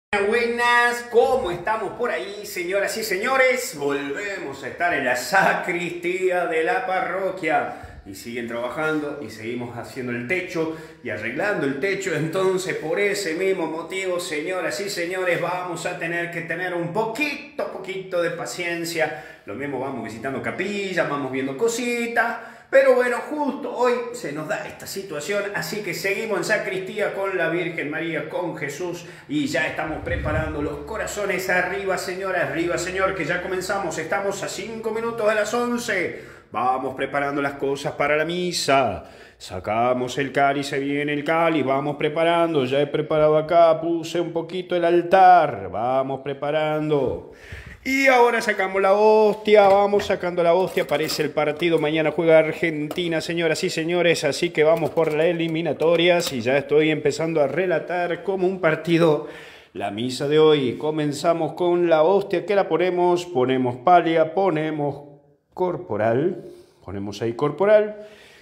Buenas, ¿cómo estamos por ahí, señoras y señores? Volvemos a estar en la sacristía de la parroquia y siguen trabajando y seguimos haciendo el techo y arreglando el techo. Entonces, por ese mismo motivo, señoras y señores, vamos a tener que tener un poquito de paciencia. Lo mismo, vamos visitando capillas, vamos viendo cositas. Pero bueno, justo hoy se nos da esta situación, así que seguimos en sacristía con la Virgen María, con Jesús, y ya estamos preparando los corazones. Arriba, señora, arriba, señor, que ya comenzamos. Estamos a 5 minutos de las 11. Vamos preparando las cosas para la misa. Sacamos el cáliz, se viene el cáliz, vamos preparando. Ya he preparado acá, puse un poquito el altar. Vamos preparando. Y ahora sacamos la hostia, vamos sacando la hostia, parece el partido, mañana juega Argentina, señoras y señores, así que vamos por las eliminatorias y ya estoy empezando a relatar como un partido la misa de hoy. Comenzamos con la hostia, que la ponemos palia, ponemos corporal, ponemos ahí corporal.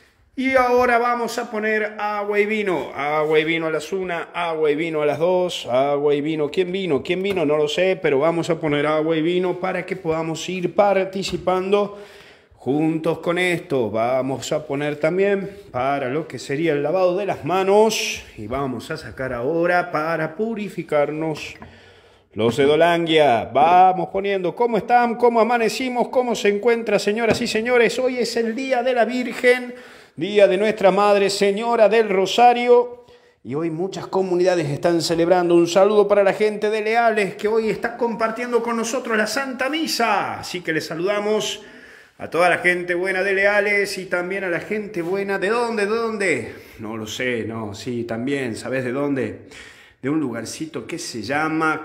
Y ahora vamos a poner agua y vino a las 1, agua y vino a las 2, agua y vino. ¿Quién vino? ¿Quién vino? No lo sé, pero vamos a poner agua y vino para que podamos ir participando juntos con esto. Vamos a poner también para lo que sería el lavado de las manos y vamos a sacar ahora para purificarnos los de Dolanguia. Vamos poniendo cómo están, cómo amanecimos, cómo se encuentra, señoras y señores. Hoy es el Día de la Virgen, Día de Nuestra Madre Señora del Rosario, y hoy muchas comunidades están celebrando. Un saludo para la gente de Leales que hoy está compartiendo con nosotros la Santa Misa. Así que les saludamos a toda la gente buena de Leales y también a la gente buena. ¿De dónde? ¿De dónde? No lo sé, no, sí, también, ¿sabes de dónde? De un lugarcito que se llama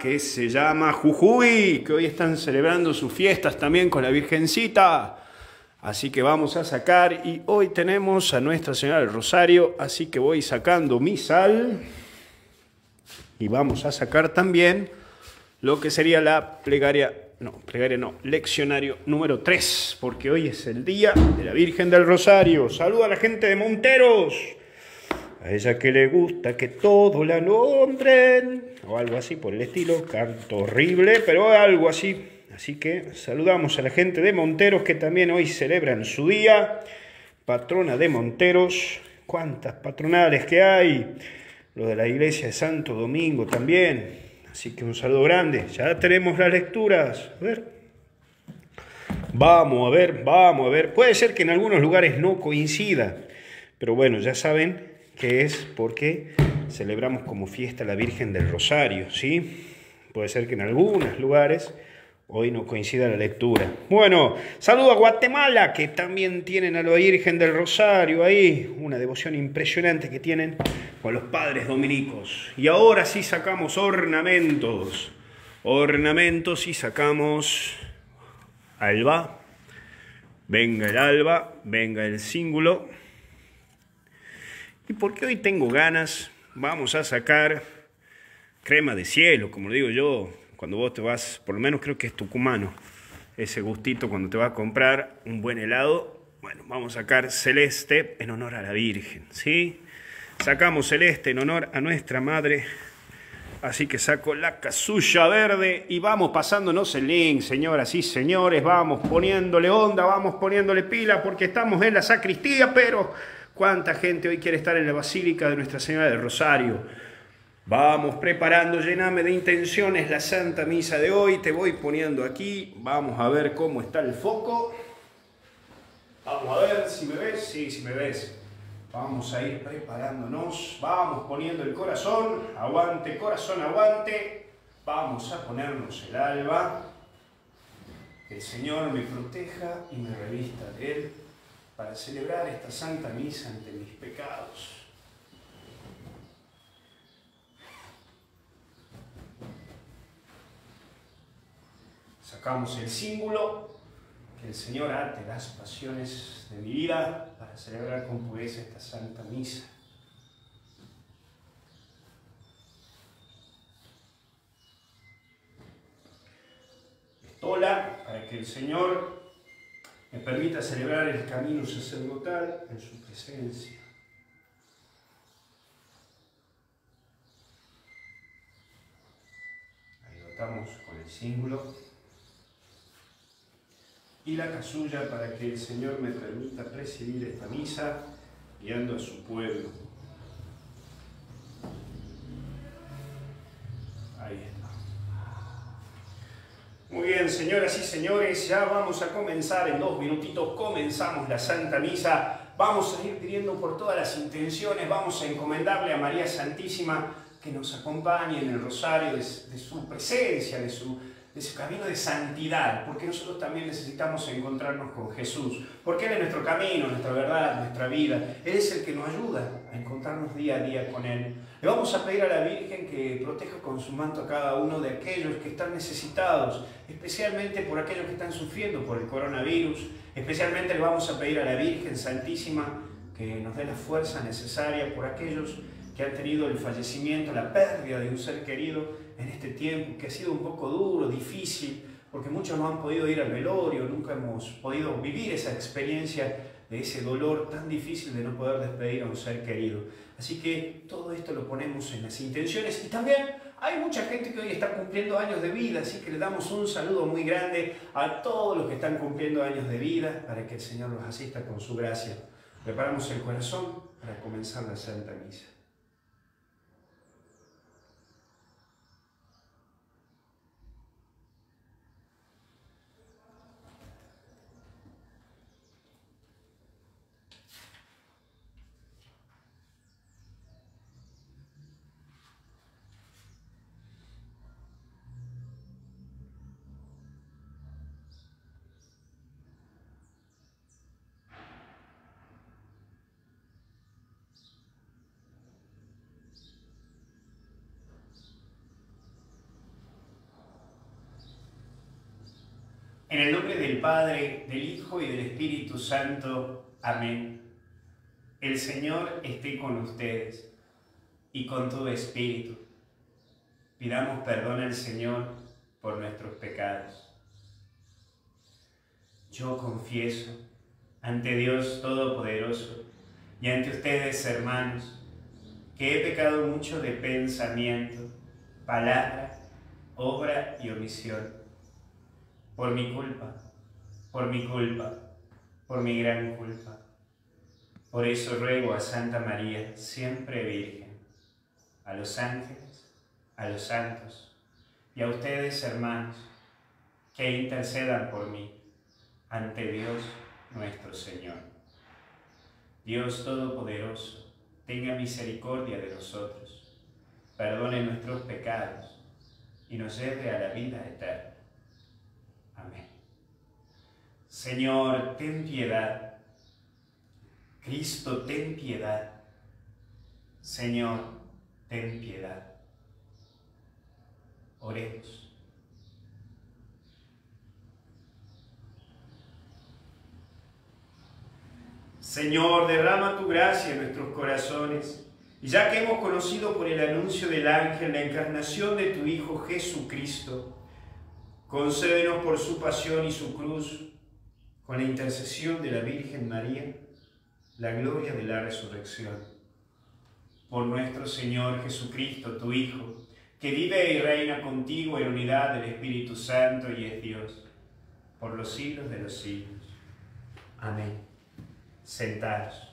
Jujuy, que hoy están celebrando sus fiestas también con la Virgencita. Así que vamos a sacar, y hoy tenemos a Nuestra Señora del Rosario, así que voy sacando mi sal, y vamos a sacar también lo que sería la leccionario número 3, porque hoy es el Día de la Virgen del Rosario. Saluda a la gente de Monteros, a ella que le gusta que todo la nombren, o algo así por el estilo, canto horrible, pero algo así. Así que saludamos a la gente de Monteros que también hoy celebran su día, patrona de Monteros. Cuántas patronales que hay, lo de la iglesia de Santo Domingo también, así que un saludo grande. Ya tenemos las lecturas, a ver. Vamos a ver, puede ser que en algunos lugares no coincida, pero bueno, ya saben que es porque celebramos como fiesta la Virgen del Rosario, ¿sí? Puede ser que en algunos lugares hoy no coincida la lectura. Bueno, saludo a Guatemala, que también tienen a la Virgen del Rosario ahí, una devoción impresionante que tienen con los padres dominicos. Y ahora sí sacamos ornamentos y sacamos alba. Venga el alba, venga el cíngulo. Y porque hoy tengo ganas, vamos a sacar crema de cielo, como le digo yo. Cuando vos te vas, por lo menos creo que es tucumano, ese gustito cuando te vas a comprar un buen helado. Bueno, vamos a sacar celeste en honor a la Virgen, ¿sí? Sacamos celeste en honor a nuestra Madre, así que saco la casulla verde y vamos pasándonos el link, señoras y señores. Vamos poniéndole onda, vamos poniéndole pila, porque estamos en la sacristía, pero ¿cuánta gente hoy quiere estar en la Basílica de Nuestra Señora del Rosario? Vamos preparando, llename de intenciones la Santa Misa de hoy. Te voy poniendo aquí. Vamos a ver cómo está el foco. Vamos a ver si me ves. Sí, si me ves. Vamos a ir preparándonos. Vamos poniendo el corazón. Aguante, corazón, aguante. Vamos a ponernos el alba. Que el Señor me proteja y me revista de Él para celebrar esta Santa Misa ante mis pecados. Sacamos el símbolo, que el Señor ate las pasiones de mi vida para celebrar con pureza esta Santa Misa. Estola, para que el Señor me permita celebrar el camino sacerdotal en su presencia. estamos con el cíngulo y la casulla para que el Señor me permita presidir esta misa guiando a su pueblo. Ahí está. Muy bien, señoras y señores, ya vamos a comenzar en 2 minutitos, comenzamos la Santa Misa. Vamos a ir pidiendo por todas las intenciones, vamos a encomendarle a María Santísima que nos acompañe en el rosario de su presencia, de su camino de santidad, porque nosotros también necesitamos encontrarnos con Jesús, porque Él es nuestro camino, nuestra verdad, nuestra vida. Él es el que nos ayuda a encontrarnos día a día con Él. Le vamos a pedir a la Virgen que proteja con su manto a cada uno de aquellos que están necesitados, especialmente por aquellos que están sufriendo por el coronavirus. Especialmente le vamos a pedir a la Virgen Santísima que nos dé la fuerza necesaria por aquellos que han tenido el fallecimiento, la pérdida de un ser querido en este tiempo, que ha sido un poco duro, difícil, porque muchos no han podido ir al velorio, nunca hemos podido vivir esa experiencia de ese dolor tan difícil de no poder despedir a un ser querido. Así que todo esto lo ponemos en las intenciones y también hay mucha gente que hoy está cumpliendo años de vida, así que le damos un saludo muy grande a todos los que están cumpliendo años de vida para que el Señor los asista con su gracia. Preparamos el corazón para comenzar la Santa Misa. En el nombre del Padre, del Hijo y del Espíritu Santo. Amén. El Señor esté con ustedes y con tu espíritu. Pidamos perdón al Señor por nuestros pecados. Yo confieso ante Dios Todopoderoso y ante ustedes, hermanos, que he pecado mucho de pensamiento, palabra, obra y omisión. Por mi culpa, por mi culpa, por mi gran culpa. Por eso ruego a Santa María, siempre Virgen, a los ángeles, a los santos y a ustedes, hermanos, que intercedan por mí ante Dios nuestro Señor. Dios Todopoderoso, tenga misericordia de nosotros, perdone nuestros pecados y nos lleve a la vida eterna. Amén. Señor, ten piedad. Cristo, ten piedad. Señor, ten piedad. Oremos. Señor, derrama tu gracia en nuestros corazones, y ya que hemos conocido por el anuncio del ángel la encarnación de tu Hijo Jesucristo, concédenos por su pasión y su cruz, con la intercesión de la Virgen María, la gloria de la resurrección. Por nuestro Señor Jesucristo, tu Hijo, que vive y reina contigo en unidad del Espíritu Santo y es Dios, por los siglos de los siglos. Amén. Sentados.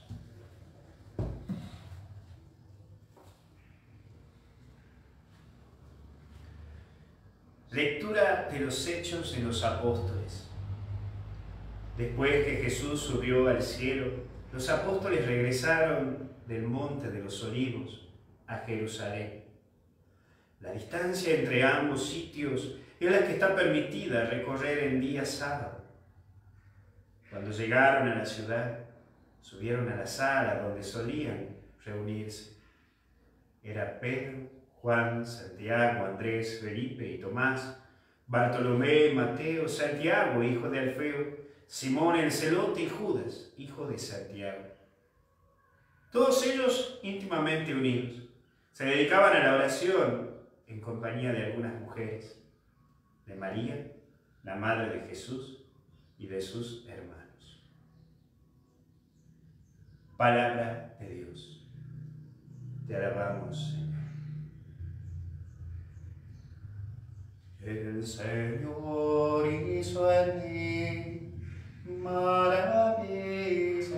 Lectura de los Hechos de los Apóstoles. Después que Jesús subió al cielo, los apóstoles regresaron del Monte de los Olivos a Jerusalén. La distancia entre ambos sitios es la que está permitida recorrer en día sábado. Cuando llegaron a la ciudad, subieron a la sala donde solían reunirse. Era Pedro, Juan, Santiago, Andrés, Felipe y Tomás, Bartolomé, Mateo, Santiago, hijo de Alfeo, Simón el celote y Judas, hijo de Santiago. Todos ellos íntimamente unidos, se dedicaban a la oración en compañía de algunas mujeres, de María, la madre de Jesús, y de sus hermanos. Palabra de Dios. Te alabamos, Señor. El Señor hizo en mí maravillas.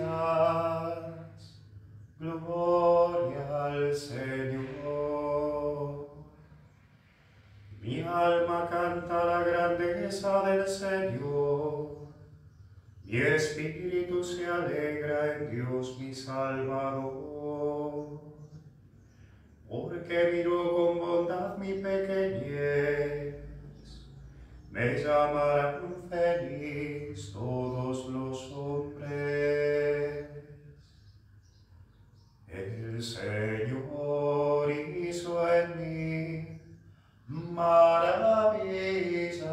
Gloria al Señor. Mi alma canta la grandeza del Señor. Mi espíritu se alegra en Dios mi Salvador. Porque miró con bondad mi pequeñez. Me llamarán feliz todos los hombres. El Señor hizo en mí maravillas.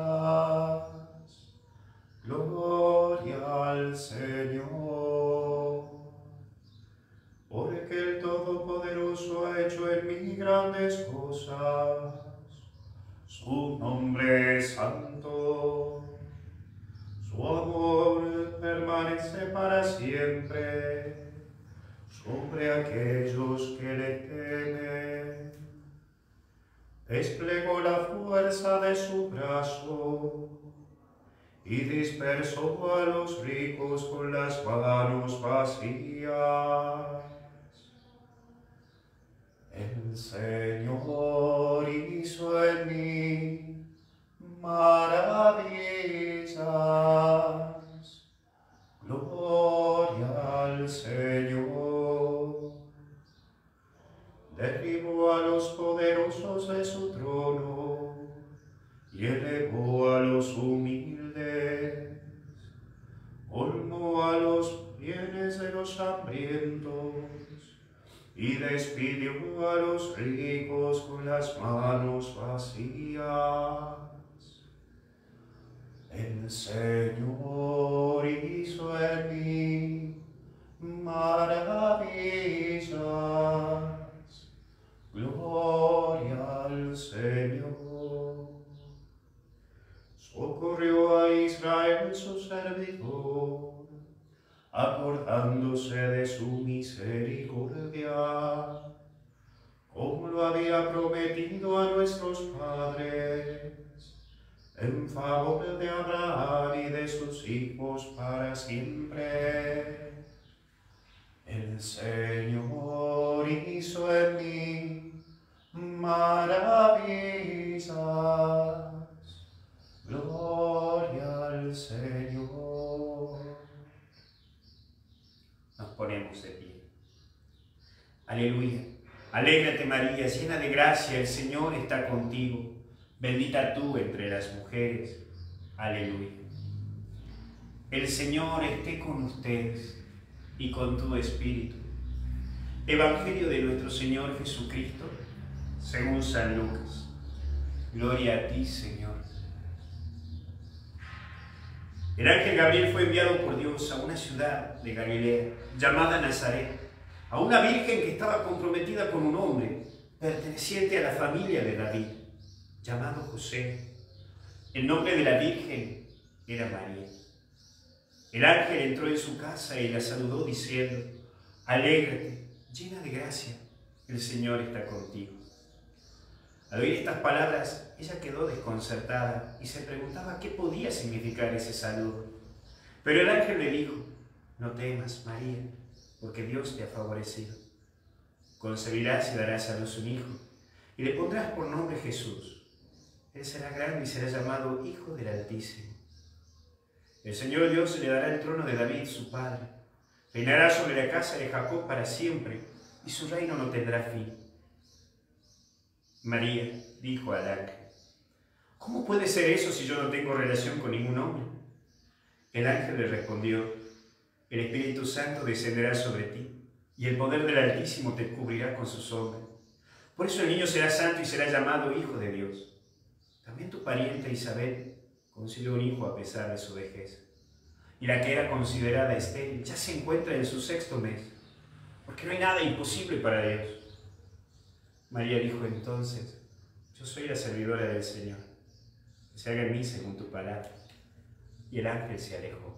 Gloria al Señor. Porque el Todopoderoso ha hecho en mí grandes cosas. Su nombre es santo. Su amor permanece para siempre sobre aquellos que le temen. Desplegó la fuerza de su brazo y dispersó a los ricos con las manos vacías. El Señor hizo en mí maravillas. Gloria al Señor. Derribó a los poderosos de su trono y elevó a los humildes. Colmó a los bienes de los hambrientos y despidió a los ricos con las manos vacías. El Señor hizo en mí maravillas. Gloria al Señor. Socorrió a Israel su servidor, acordándose de su misericordia, como lo había prometido a nuestros padres, en favor de Abraham y de sus hijos para siempre. El Señor hizo en mí maravillas. Gloria al Señor. Nos ponemos de pie. Aleluya. Alégrate María, llena de gracia, el Señor está contigo. Bendita tú entre las mujeres. Aleluya. El Señor esté con ustedes y con tu espíritu. Evangelio de nuestro Señor Jesucristo, según San Lucas. Gloria a ti, Señor. El ángel Gabriel fue enviado por Dios a una ciudad de Galilea llamada Nazaret, a una virgen que estaba comprometida con un hombre perteneciente a la familia de David, llamado José. El nombre de la virgen era María. El ángel entró en su casa y la saludó diciendo: alégrate, llena de gracia, el Señor está contigo. Al oír estas palabras, ella quedó desconcertada y se preguntaba qué podía significar ese saludo. Pero el ángel le dijo: no temas, María, porque Dios te ha favorecido. Concebirás y darás a luz un hijo, y le pondrás por nombre Jesús. Él será grande y será llamado Hijo del Altísimo. El Señor Dios le dará el trono de David, su padre. Reinará sobre la casa de Jacob para siempre, y su reino no tendrá fin. María dijo al ángel: ¿cómo puede ser eso si yo no tengo relación con ningún hombre? El ángel le respondió: el Espíritu Santo descenderá sobre ti, y el poder del Altísimo te cubrirá con su sombra. Por eso el niño será santo y será llamado Hijo de Dios. También tu pariente Isabel concibió un hijo a pesar de su vejez. Y la que era considerada estéril ya se encuentra en su 6º mes, porque no hay nada imposible para Dios. María dijo entonces: yo soy la servidora del Señor, que se haga en mí según tu palabra. Y el ángel se alejó.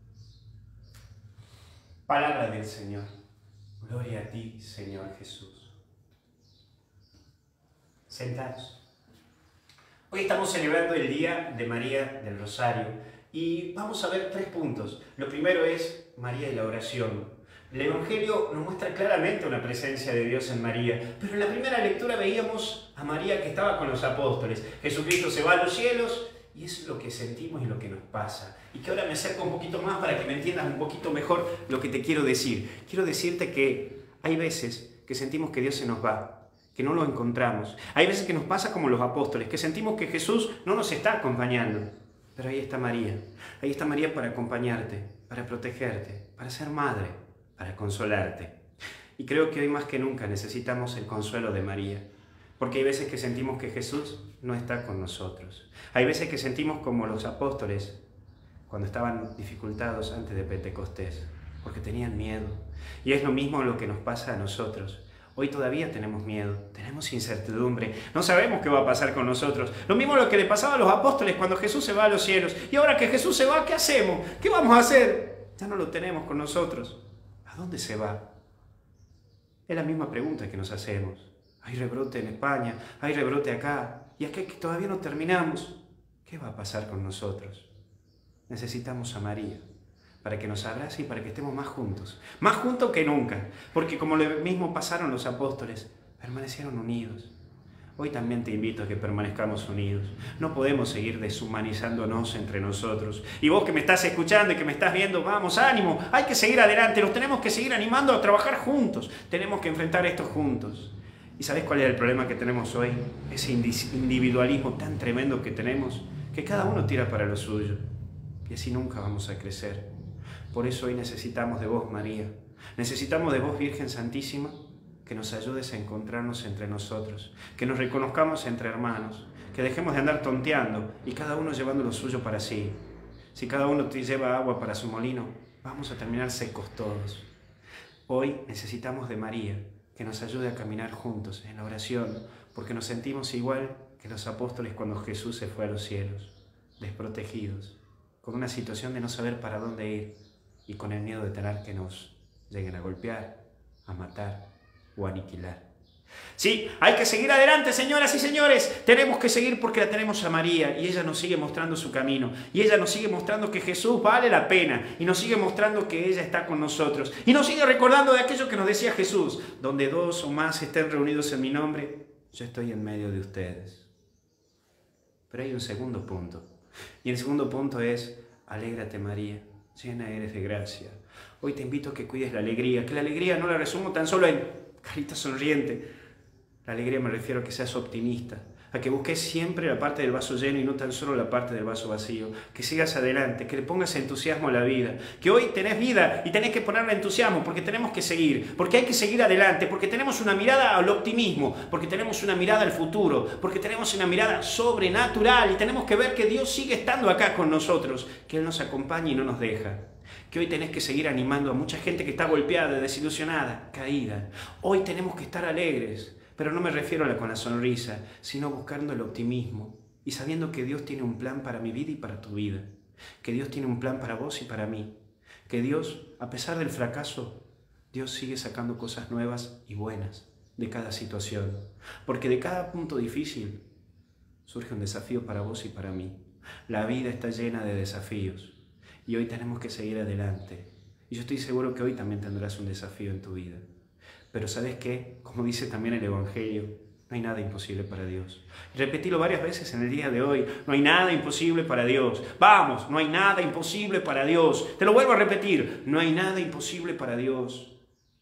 Palabra del Señor. Gloria a ti, Señor Jesús. Sentados. Hoy estamos celebrando el Día de María del Rosario y vamos a ver 3 puntos. Lo primero es María y la oración. El Evangelio nos muestra claramente una presencia de Dios en María, pero en la primera lectura veíamos a María que estaba con los apóstoles. Jesucristo se va a los cielos y es lo que sentimos y lo que nos pasa. Y que ahora me acerco un poquito más para que me entiendas un poquito mejor lo que te quiero decir. Quiero decirte que hay veces que sentimos que Dios se nos va, que no lo encontramos. Hay veces que nos pasa como los apóstoles, que sentimos que Jesús no nos está acompañando. Pero ahí está María. Ahí está María para acompañarte, para protegerte, para ser madre, para consolarte. Y creo que hoy más que nunca necesitamos el consuelo de María. Porque hay veces que sentimos que Jesús no está con nosotros. Hay veces que sentimos como los apóstoles cuando estaban dificultados antes de Pentecostés, porque tenían miedo. Y es lo mismo lo que nos pasa a nosotros. Hoy todavía tenemos miedo, tenemos incertidumbre, no sabemos qué va a pasar con nosotros. Lo mismo lo que le pasaba a los apóstoles cuando Jesús se va a los cielos. Y ahora que Jesús se va, ¿qué hacemos? ¿Qué vamos a hacer? Ya no lo tenemos con nosotros. ¿A dónde se va? Es la misma pregunta que nos hacemos. Hay rebrote en España, hay rebrote acá, y acá que todavía no terminamos. ¿Qué va a pasar con nosotros? Necesitamos a María para que nos abrace y para que estemos más juntos que nunca, porque como lo mismo pasaron los apóstoles, permanecieron unidos. Hoy también te invito a que permanezcamos unidos. No podemos seguir deshumanizándonos entre nosotros. Y vos que me estás escuchando y que me estás viendo, vamos, ánimo, hay que seguir adelante, nos tenemos que seguir animando a trabajar juntos, tenemos que enfrentar esto juntos. ¿Y sabés cuál es el problema que tenemos hoy? Ese individualismo tan tremendo que tenemos, que cada uno tira para lo suyo, y así nunca vamos a crecer. Por eso hoy necesitamos de vos, María. Necesitamos de vos, Virgen Santísima, que nos ayudes a encontrarnos entre nosotros, que nos reconozcamos entre hermanos, que dejemos de andar tonteando y cada uno llevando lo suyo para sí. Si cada uno te lleva agua para su molino, vamos a terminar secos todos. Hoy necesitamos de María, que nos ayude a caminar juntos en la oración, porque nos sentimos igual que los apóstoles cuando Jesús se fue a los cielos, desprotegidos, con una situación de no saber para dónde ir, y con el miedo de tener que nos lleguen a golpear, a matar o a aniquilar. Sí, hay que seguir adelante, señoras y señores. Tenemos que seguir porque la tenemos a María y ella nos sigue mostrando su camino. Y ella nos sigue mostrando que Jesús vale la pena y nos sigue mostrando que ella está con nosotros. Y nos sigue recordando de aquello que nos decía Jesús: donde 2 o más estén reunidos en mi nombre, yo estoy en medio de ustedes. Pero hay un segundo punto. Y el segundo punto es: alégrate, María, llena eres de gracia. Hoy te invito a que cuides la alegría, que la alegría no la resumo tan solo en carita sonriente. La alegría me refiero a que seas optimista, a que busques siempre la parte del vaso lleno y no tan solo la parte del vaso vacío, que sigas adelante, que le pongas entusiasmo a la vida, que hoy tenés vida y tenés que ponerle entusiasmo porque tenemos que seguir, porque hay que seguir adelante, porque tenemos una mirada al optimismo, porque tenemos una mirada al futuro, porque tenemos una mirada sobrenatural y tenemos que ver que Dios sigue estando acá con nosotros, que Él nos acompaña y no nos deja. Que hoy tenés que seguir animando a mucha gente que está golpeada, desilusionada, caída. Hoy tenemos que estar alegres, pero no me refiero a con la sonrisa, sino buscando el optimismo y sabiendo que Dios tiene un plan para mi vida y para tu vida, que Dios tiene un plan para vos y para mí, que Dios, a pesar del fracaso, Dios sigue sacando cosas nuevas y buenas de cada situación, porque de cada punto difícil surge un desafío para vos y para mí. La vida está llena de desafíos. Y hoy tenemos que seguir adelante. Y yo estoy seguro que hoy también tendrás un desafío en tu vida. Pero ¿sabes qué? Como dice también el Evangelio, no hay nada imposible para Dios. Y repetilo varias veces en el día de hoy. No hay nada imposible para Dios. Vamos, no hay nada imposible para Dios. Te lo vuelvo a repetir. No hay nada imposible para Dios.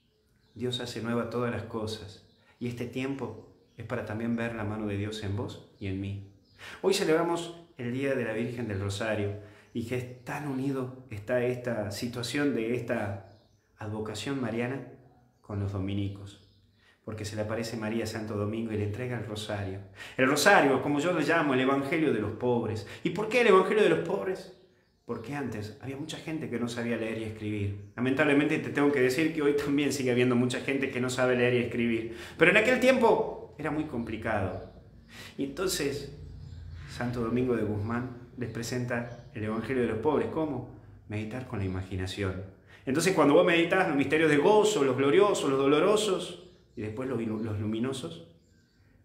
Dios hace nueva todas las cosas. Y este tiempo es para también ver la mano de Dios en vos y en mí. Hoy celebramos el Día de la Virgen del Rosario. Y que es tan unido está esta situación de esta advocación mariana con los dominicos. Porque se le aparece María Santo Domingo y le entrega el rosario. El rosario, como yo lo llamo, el evangelio de los pobres. ¿Y por qué el evangelio de los pobres? Porque antes había mucha gente que no sabía leer y escribir. Lamentablemente te tengo que decir que hoy también sigue habiendo mucha gente que no sabe leer y escribir. Pero en aquel tiempo era muy complicado. Y entonces Santo Domingo de Guzmán les presenta el evangelio de los pobres. ¿Cómo? Meditar con la imaginación. Entonces cuando vos meditas los misterios de gozo, los gloriosos, los dolorosos y después los luminosos,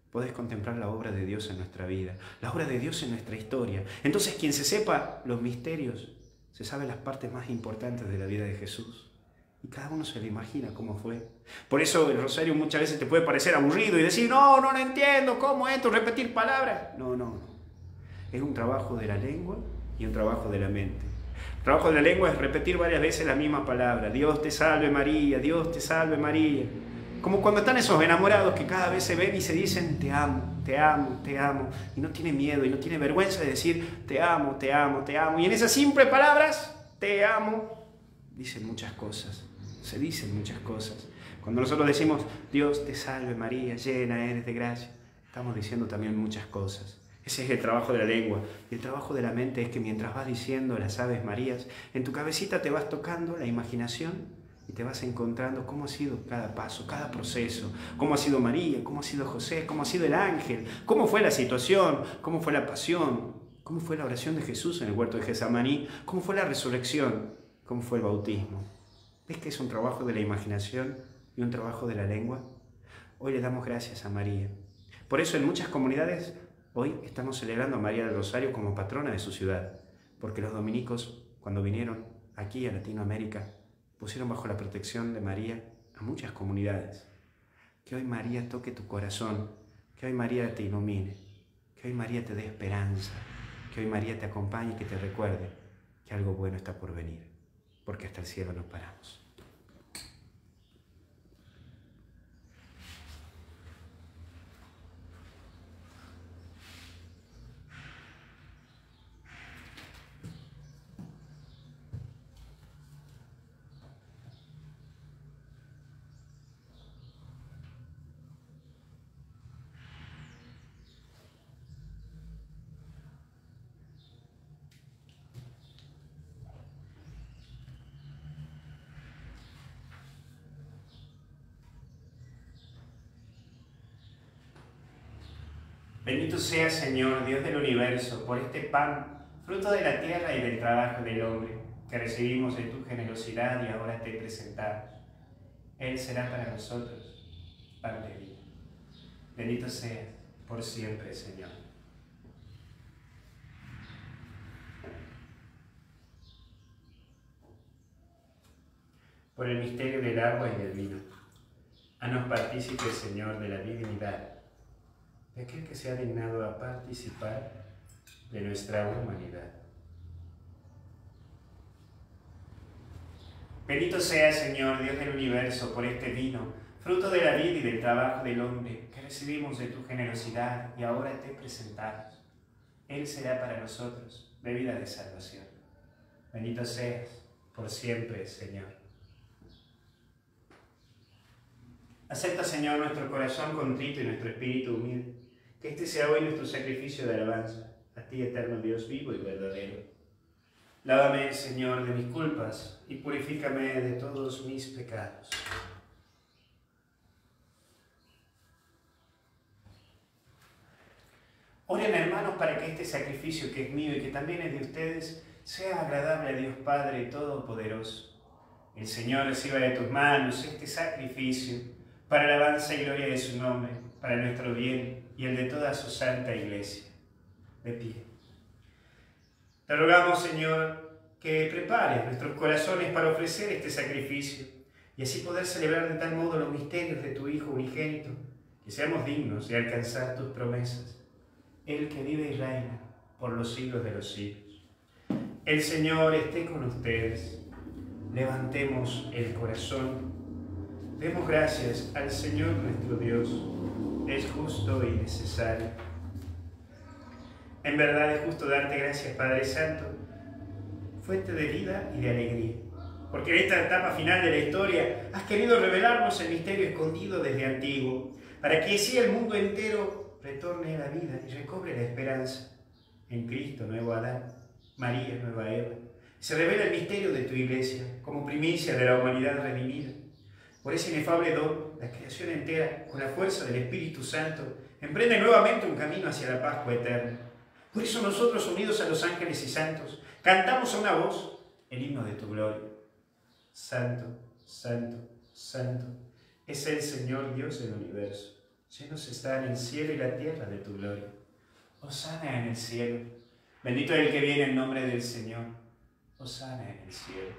podés contemplar la obra de Dios en nuestra vida, la obra de Dios en nuestra historia. Entonces, quien se sepa los misterios, se sabe las partes más importantes de la vida de Jesús. Y cada uno se le imagina cómo fue. Por eso el rosario muchas veces te puede parecer aburrido y decir, no lo entiendo, ¿cómo esto? Repetir palabras. No. Es un trabajo de la lengua y un trabajo de la mente. El trabajo de la lengua es repetir varias veces la misma palabra. Dios te salve María, Dios te salve María. Como cuando están esos enamorados que cada vez se ven y se dicen, te amo, te amo, te amo. Y no tiene miedo y no tiene vergüenza de decir, te amo, te amo, te amo. Y en esas simples palabras, te amo, dicen muchas cosas. Se dicen muchas cosas. Cuando nosotros decimos, Dios te salve María, llena eres de gracia, estamos diciendo también muchas cosas. Ese es el trabajo de la lengua. Y el trabajo de la mente es que mientras vas diciendo las Aves Marías, en tu cabecita te vas tocando la imaginación y te vas encontrando cómo ha sido cada paso, cada proceso, cómo ha sido María, cómo ha sido José, cómo ha sido el ángel, cómo fue la situación, cómo fue la pasión, cómo fue la oración de Jesús en el huerto de Getsemaní, cómo fue la resurrección, cómo fue el bautismo. ¿Ves que es un trabajo de la imaginación y un trabajo de la lengua? Hoy le damos gracias a María. Por eso en muchas comunidades hoy estamos celebrando a María del Rosario como patrona de su ciudad, porque los dominicos, cuando vinieron aquí a Latinoamérica, pusieron bajo la protección de María a muchas comunidades. Que hoy María toque tu corazón, que hoy María te ilumine, que hoy María te dé esperanza, que hoy María te acompañe y que te recuerde que algo bueno está por venir, porque hasta el cielo nos paramos. Bendito seas, Señor, Dios del universo, por este pan, fruto de la tierra y del trabajo del hombre, que recibimos de tu generosidad y ahora te presentamos. Él será para nosotros pan de vida. Bendito seas por siempre, Señor. Por el misterio del agua y del vino, haznos partícipes, Señor, de la divinidad de aquel que se ha dignado a participar de nuestra humanidad. Bendito sea, Señor, Dios del universo, por este vino, fruto de la vida y del trabajo del hombre, que recibimos de tu generosidad y ahora te presentamos. Él será para nosotros bebida de salvación. Bendito seas por siempre, Señor. Acepta, Señor, nuestro corazón contrito y nuestro espíritu humilde, que este sea hoy nuestro sacrificio de alabanza, a ti, eterno Dios vivo y verdadero. Lávame, Señor, de mis culpas y purifícame de todos mis pecados. Oren, hermanos, para que este sacrificio que es mío y que también es de ustedes sea agradable a Dios Padre Todopoderoso. El Señor reciba de tus manos este sacrificio para alabanza y gloria de su nombre, para nuestro bien y el de toda su santa Iglesia. De pie. Te rogamos, Señor, que prepares nuestros corazones para ofrecer este sacrificio y así poder celebrar de tal modo los misterios de tu Hijo unigénito, que seamos dignos de alcanzar tus promesas. Él que vive y reina por los siglos de los siglos. El Señor esté con ustedes. Levantemos el corazón. Demos gracias al Señor nuestro Dios. Es justo y necesario. En verdad es justo darte gracias, Padre Santo, fuente de vida y de alegría, porque en esta etapa final de la historia has querido revelarnos el misterio escondido desde antiguo, para que así el mundo entero retorne a la vida y recobre la esperanza. En Cristo, nuevo Adán, María, nueva Eva, se revela el misterio de tu Iglesia como primicia de la humanidad redimida. Por ese inefable don, la creación entera, con la fuerza del Espíritu Santo, emprende nuevamente un camino hacia la Pascua eterna. Por eso nosotros, unidos a los ángeles y santos, cantamos a una voz el himno de tu gloria. Santo, santo, santo, es el Señor Dios del universo. Llenos están el cielo y la tierra de tu gloria. Hosana en el cielo. Bendito es el que viene en nombre del Señor. Hosana en el cielo.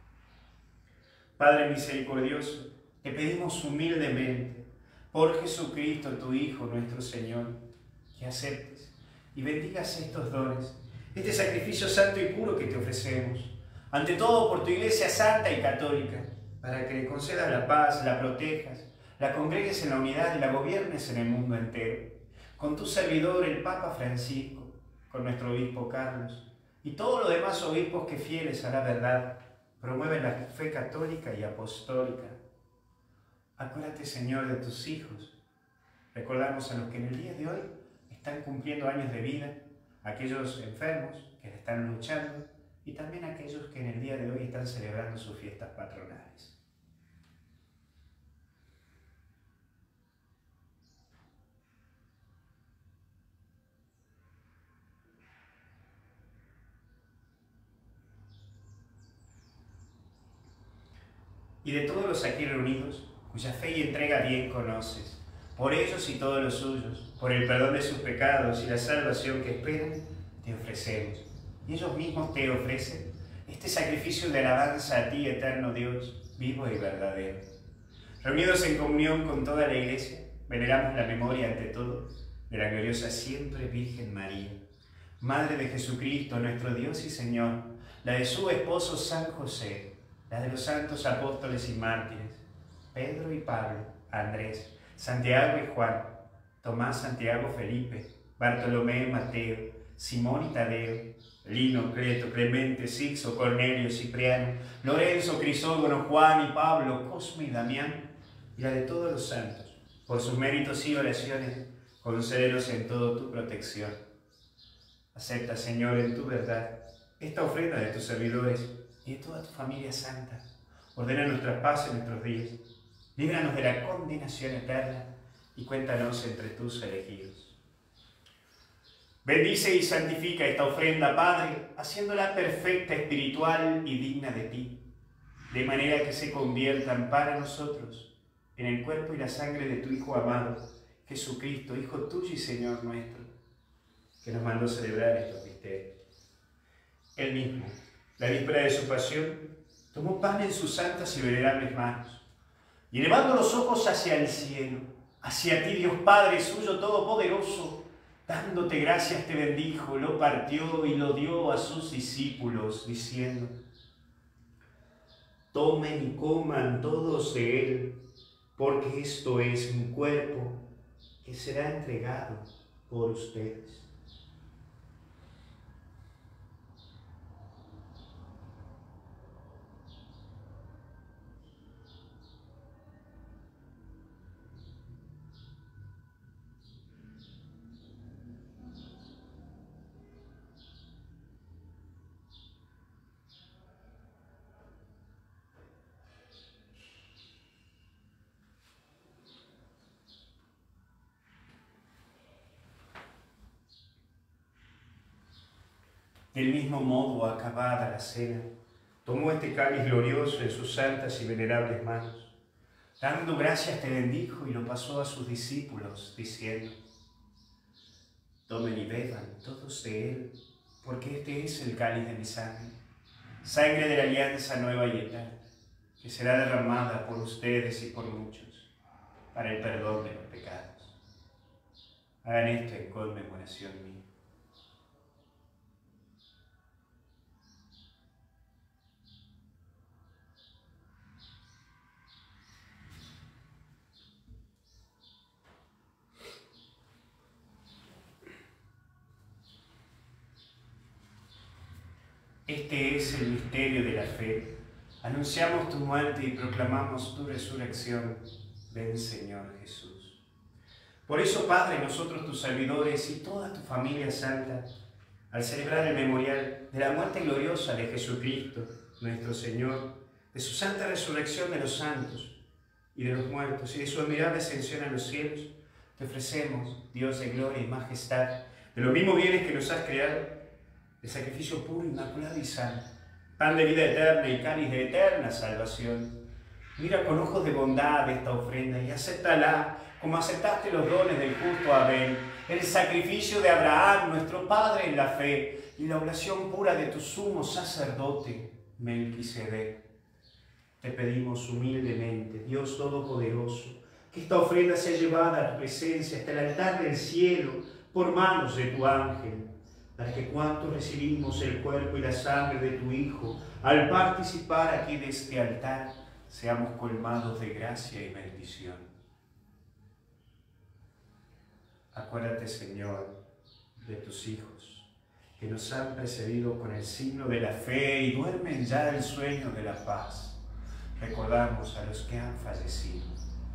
Padre misericordioso, te pedimos humildemente, por Jesucristo, tu Hijo, nuestro Señor, que aceptes y bendigas estos dones, este sacrificio santo y puro que te ofrecemos, ante todo por tu Iglesia santa y católica, para que le concedas la paz, la protejas, la congregues en la unidad y la gobiernes en el mundo entero, con tu servidor, el Papa Francisco, con nuestro obispo Carlos, y todos los demás obispos que fieles a la verdad promueven la fe católica y apostólica. Acuérdate, Señor, de tus hijos. Recordamos a los que en el día de hoy están cumpliendo años de vida, aquellos enfermos que están luchando y también aquellos que en el día de hoy están celebrando sus fiestas patronales. Y de todos los aquí reunidos, cuya fe y entrega bien conoces, por ellos y todos los suyos, por el perdón de sus pecados y la salvación que esperan, te ofrecemos. Y ellos mismos te ofrecen este sacrificio de alabanza a ti, eterno Dios, vivo y verdadero. Reunidos en comunión con toda la Iglesia, veneramos la memoria ante todo de la gloriosa siempre Virgen María, Madre de Jesucristo, nuestro Dios y Señor, la de su esposo San José, la de los santos apóstoles y mártires, Pedro y Pablo, Andrés, Santiago y Juan, Tomás, Santiago, Felipe, Bartolomé, Mateo, Simón y Tadeo, Lino, Cleto, Clemente, Sixto, Cornelio, Cipriano, Lorenzo, Crisógono, Juan y Pablo, Cosme y Damián, y la de todos los santos. Por sus méritos y oraciones, concédelos en todo tu protección. Acepta, Señor, en tu verdad, esta ofrenda de tus servidores y de toda tu familia santa. Ordena nuestra paz en nuestros días. Líbranos de la condenación eterna y cuéntanos entre tus elegidos. Bendice y santifica esta ofrenda, Padre, haciéndola perfecta, espiritual y digna de ti, de manera que se conviertan para nosotros en el cuerpo y la sangre de tu Hijo amado, Jesucristo, Hijo tuyo y Señor nuestro, que nos mandó celebrar estos misterios. Él mismo, la víspera de su pasión, tomó pan en sus santas y venerables manos, y elevando los ojos hacia el cielo, hacia ti, Dios Padre suyo todopoderoso, dándote gracias te bendijo, lo partió y lo dio a sus discípulos, diciendo: tomen y coman todos de él, porque esto es mi cuerpo, que será entregado por ustedes. Del mismo modo, acabada la cena, tomó este cáliz glorioso en sus santas y venerables manos. Dando gracias te bendijo y lo pasó a sus discípulos, diciendo: tomen y beban todos de él, porque este es el cáliz de mi sangre, sangre de la alianza nueva y eterna, que será derramada por ustedes y por muchos, para el perdón de los pecados. Hagan esto en conmemoración mía. Este es el misterio de la fe. Anunciamos tu muerte y proclamamos tu resurrección. Ven, Señor Jesús. Por eso, Padre, nosotros tus servidores y toda tu familia santa, al celebrar el memorial de la muerte gloriosa de Jesucristo, nuestro Señor, de su santa resurrección de los santos y de los muertos y de su admirable ascensión a los cielos, te ofrecemos, Dios de gloria y majestad, de los mismos bienes que nos has creado, el sacrificio puro, inmaculado y santo, pan de vida eterna y cáliz de eterna salvación. Mira con ojos de bondad esta ofrenda y acéptala como aceptaste los dones del justo Abel, el sacrificio de Abraham, nuestro padre en la fe, y la oración pura de tu sumo sacerdote, Melquisedec. Te pedimos humildemente, Dios Todopoderoso, que esta ofrenda sea llevada a tu presencia hasta el altar del cielo por manos de tu ángel, para que cuantos recibimos el cuerpo y la sangre de tu Hijo, al participar aquí de este altar, seamos colmados de gracia y bendición. Acuérdate, Señor, de tus hijos, que nos han precedido con el signo de la fe y duermen ya el sueño de la paz. Recordamos a los que han fallecido.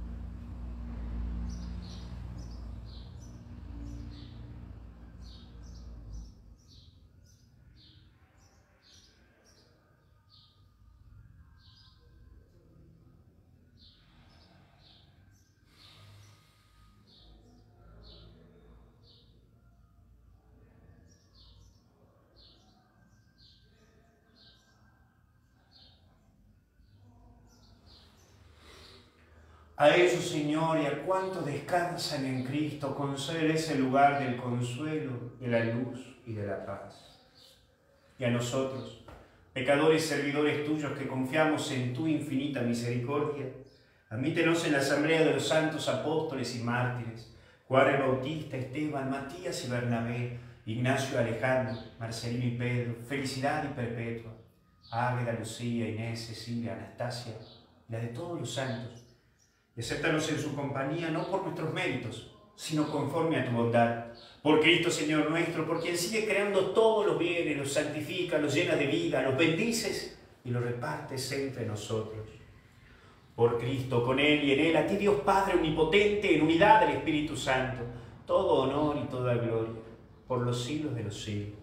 A ellos, Señor, y a cuantos descansan en Cristo, concede ese lugar del consuelo, de la luz y de la paz. Y a nosotros, pecadores servidores tuyos que confiamos en tu infinita misericordia, admítenos en la asamblea de los santos apóstoles y mártires, Juan el Bautista, Esteban, Matías y Bernabé, Ignacio y Alejandro, Marcelino y Pedro, Felicidad y Perpetua, Águeda, Lucía, Inés, Cecilia, Anastasia, y la de todos los santos. Y acéptanos en su compañía, no por nuestros méritos, sino conforme a tu bondad. Por Cristo, Señor nuestro, por quien sigue creando todos los bienes, los santifica, los llena de vida, los bendices y los repartes entre nosotros. Por Cristo, con Él y en Él, a ti Dios Padre omnipotente, en unidad del Espíritu Santo, todo honor y toda gloria, por los siglos de los siglos.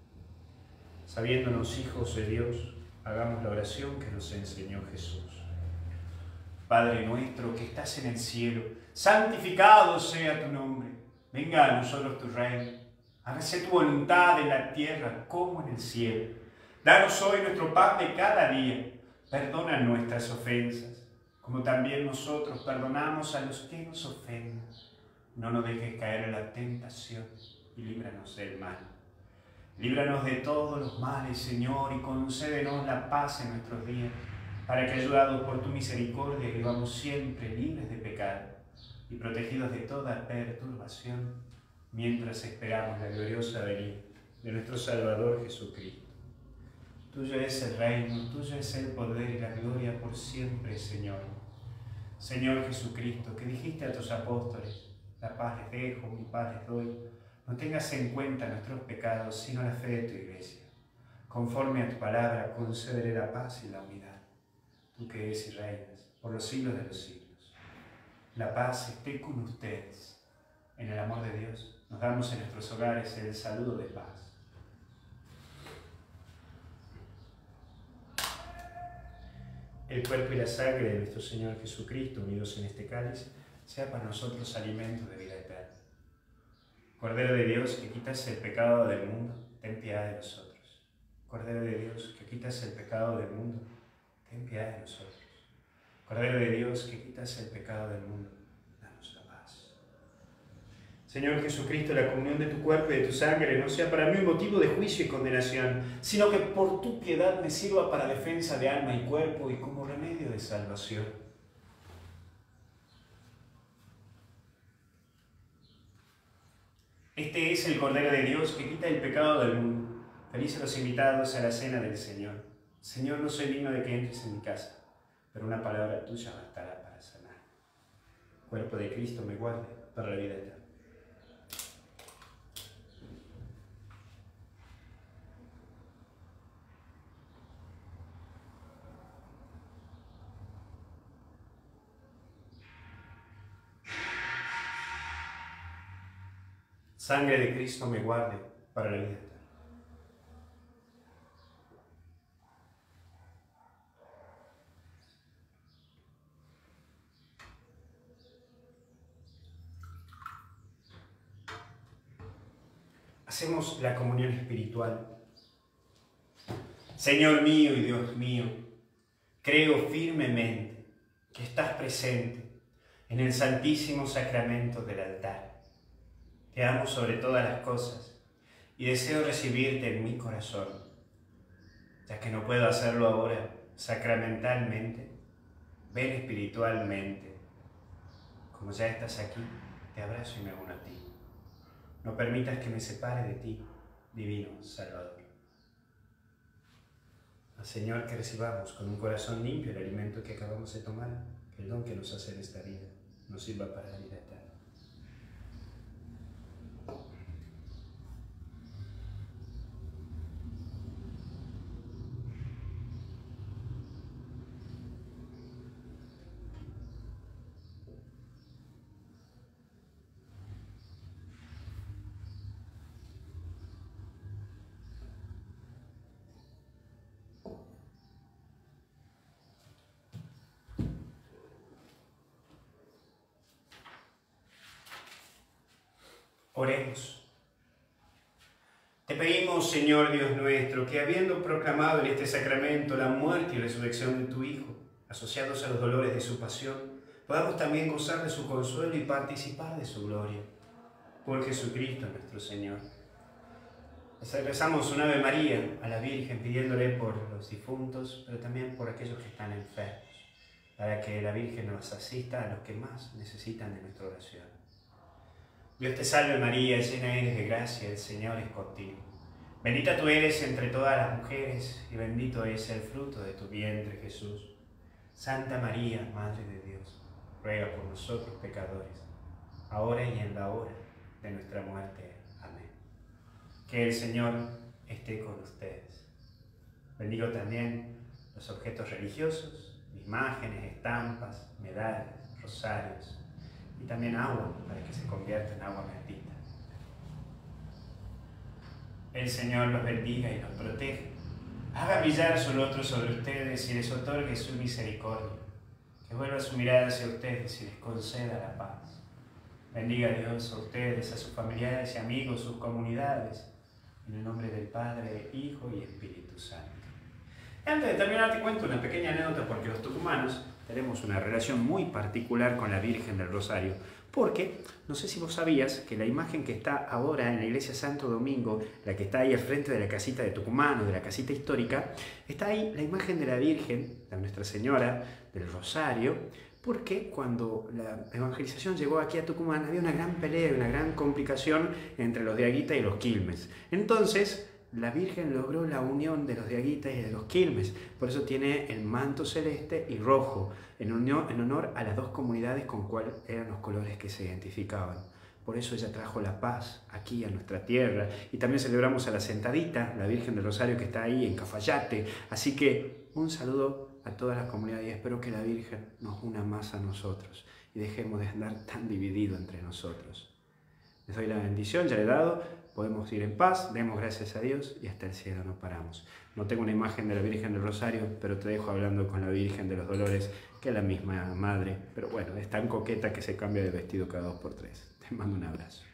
Sabiéndonos hijos de Dios, hagamos la oración que nos enseñó Jesús. Padre nuestro que estás en el cielo, santificado sea tu nombre. Venga a nosotros tu reino. Hágase tu voluntad en la tierra como en el cielo. Danos hoy nuestro pan de cada día. Perdona nuestras ofensas, como también nosotros perdonamos a los que nos ofenden. No nos dejes caer en la tentación y líbranos del mal. Líbranos de todos los males, Señor, y concédenos la paz en nuestros días, para que, ayudados por tu misericordia, vivamos siempre libres de pecado y protegidos de toda perturbación, mientras esperamos la gloriosa venida de nuestro Salvador Jesucristo. Tuyo es el reino, tuyo es el poder y la gloria por siempre, Señor. Señor Jesucristo, que dijiste a tus apóstoles, la paz les dejo, mi paz les doy, no tengas en cuenta nuestros pecados, sino la fe de tu Iglesia. Conforme a tu palabra, concédele la paz y la unidad. Tú que eres y reinas por los siglos de los siglos. La paz esté con ustedes. En el amor de Dios nos damos en nuestros hogares el saludo de paz. El cuerpo y la sangre de nuestro Señor Jesucristo, unidos en este cáliz, sea para nosotros alimento de vida eterna. Cordero de Dios, que quitas el pecado del mundo, ten piedad de nosotros. Cordero de Dios, que quitas el pecado del mundo, ten piedad de nosotros. Cordero de Dios, que quitas el pecado del mundo, danos la paz. Señor Jesucristo, la comunión de tu cuerpo y de tu sangre no sea para mí un motivo de juicio y condenación, sino que por tu piedad me sirva para defensa de alma y cuerpo y como remedio de salvación. Este es el Cordero de Dios que quita el pecado del mundo. Felices los invitados a la cena del Señor. Señor, no soy digno de que entres en mi casa, pero una palabra tuya bastará para sanar. Cuerpo de Cristo me guarde para la vida eterna. Sangre de Cristo me guarde para la vida eterna. Hacemos la comunión espiritual. Señor mío y Dios mío, creo firmemente que estás presente en el santísimo sacramento del altar. Te amo sobre todas las cosas y deseo recibirte en mi corazón. Ya que no puedo hacerlo ahora sacramentalmente, ven espiritualmente. Como ya estás aquí, te abrazo y me uno a ti. No permitas que me separe de ti, divino Salvador. Señor, que recibamos con un corazón limpio el alimento que acabamos de tomar, que el don que nos hace en esta vida nos sirva para la vida eterna. Oremos. Te pedimos, Señor Dios nuestro, que habiendo proclamado en este sacramento la muerte y resurrección de tu Hijo, asociados a los dolores de su pasión, podamos también gozar de su consuelo y participar de su gloria. Por Jesucristo nuestro Señor. Rezamos un Ave María a la Virgen pidiéndole por los difuntos, pero también por aquellos que están enfermos, para que la Virgen nos asista a los que más necesitan de nuestra oración. Dios te salve María, llena eres de gracia, el Señor es contigo. Bendita tú eres entre todas las mujeres y bendito es el fruto de tu vientre, Jesús. Santa María, Madre de Dios, ruega por nosotros pecadores, ahora y en la hora de nuestra muerte. Amén. Que el Señor esté con ustedes. Bendigo también los objetos religiosos, imágenes, estampas, medallas, rosarios, y también agua, para que se convierta en agua bendita. El Señor los bendiga y los proteja. Haga brillar su rostro sobre ustedes y les otorgue su misericordia. Que vuelva su mirada hacia ustedes y les conceda la paz. Bendiga a Dios, a ustedes, a sus familiares y amigos, sus comunidades. En el nombre del Padre, Hijo y Espíritu Santo. Antes de terminar, te cuento una pequeña anécdota, porque los tucumanos tenemos una relación muy particular con la Virgen del Rosario, porque no sé si vos sabías que la imagen que está ahora en la iglesia Santo Domingo, la que está ahí al frente de la casita de Tucumán, o de la casita histórica, está ahí la imagen de la Virgen, de Nuestra Señora del Rosario, porque cuando la evangelización llegó aquí a Tucumán había una gran pelea, una gran complicación entre los de Aguita y los Quilmes. Entonces la Virgen logró la unión de los de Aguita y de los Quilmes, por eso tiene el manto celeste y rojo, en honor a las dos comunidades con cuáles eran los colores que se identificaban. Por eso ella trajo la paz aquí a nuestra tierra. Y también celebramos a la Sentadita, la Virgen del Rosario, que está ahí en Cafayate. Así que un saludo a todas las comunidades y espero que la Virgen nos una más a nosotros y dejemos de andar tan divididos entre nosotros. Les doy la bendición, ya le he dado. Podemos ir en paz, demos gracias a Dios y hasta el cielo no paramos. No tengo una imagen de la Virgen del Rosario, pero te dejo hablando con la Virgen de los Dolores, que es la misma madre. Pero bueno, es tan coqueta que se cambia de vestido cada 2 por 3. Te mando un abrazo.